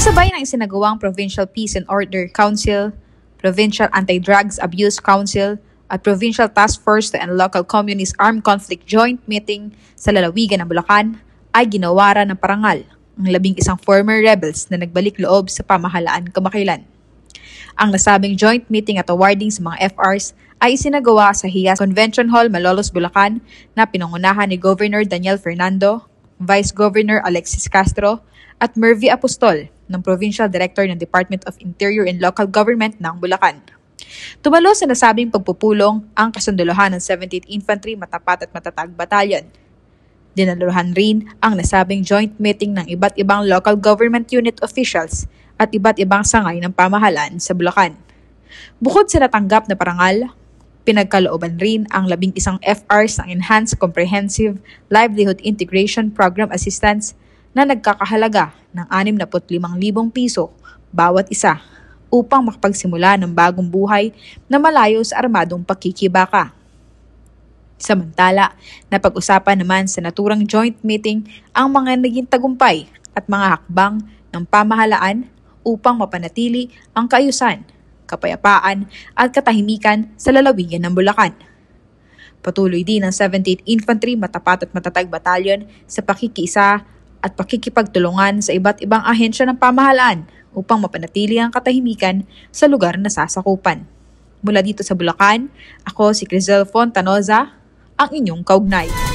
Kasabay ng isinagawang Provincial Peace and Order Council, Provincial Anti-Drugs Abuse Council, at Provincial Task Force to End Local Communist Armed Conflict Joint Meeting sa lalawigan ng Bulacan ay ginawaran ng parangal ang 11 former rebels na nagbalik loob sa pamahalaan kamakailan. Ang nasabing joint meeting at awarding sa mga FRs ay isinagawa sa Hias Convention Hall, Malolos, Bulacan na pinangunahan ni Governor Daniel Fernando, Vice Governor Alexis Castro, at Mervy Apostol ng Provincial Director ng Department of Interior and Local Government ng Bulacan. Tumalo sa nasabing pagpupulong ang kasundalohan ng 17th Infantry Matapat at Matatag Battalion. Dinaluhan rin ang nasabing joint meeting ng iba't ibang local government unit officials at iba't ibang sangay ng pamahalaan sa Bulacan. Bukod sa natanggap na parangal, pinagkalooban rin ang 11 FRs ng Enhanced Comprehensive Livelihood Integration Program Assistance na nagkakahalaga ng 65,000 piso bawat isa upang makapagsimula ng bagong buhay na malayo sa armadong pakikibaka. Samantala, napag-usapan naman sa naturang joint meeting ang mga naging tagumpay at mga hakbang ng pamahalaan upang mapanatili ang kaayusan, kapayapaan at katahimikan sa lalawigan ng Bulacan. Patuloy din ang 17th Infantry Matapat at Matatag Battalion sa pakikiisa at pakikipagtulungan sa iba't ibang ahensya ng pamahalaan upang mapanatili ang katahimikan sa lugar na sasakupan. Mula dito sa Bulacan, ako si Crizel Fontanoza, ang inyong kaugnay.